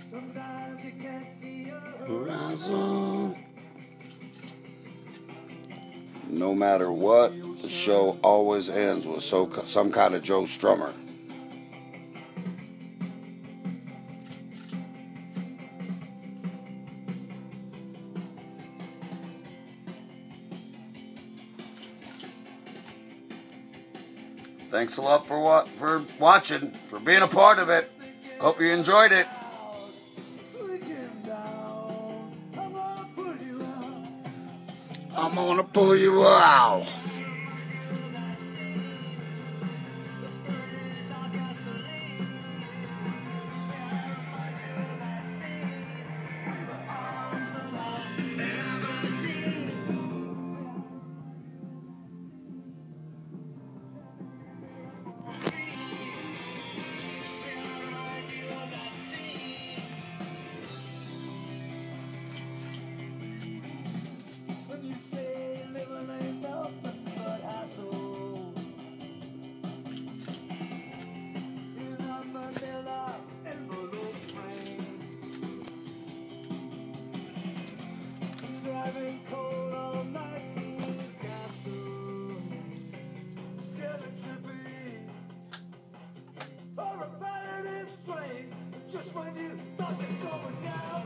Sometimes you can't see your horizon. No matter what, the show always ends with some kind of Joe Strummer. Thanks a lot for watching, for being a part of it. Hope you enjoyed it. I'm gonna pull you out. When you say living ain't nothing but assholes, in a manila envelope train, driving coal all night to Newcastle, scared it to be a repetitive strain. Just when you thought you're going down.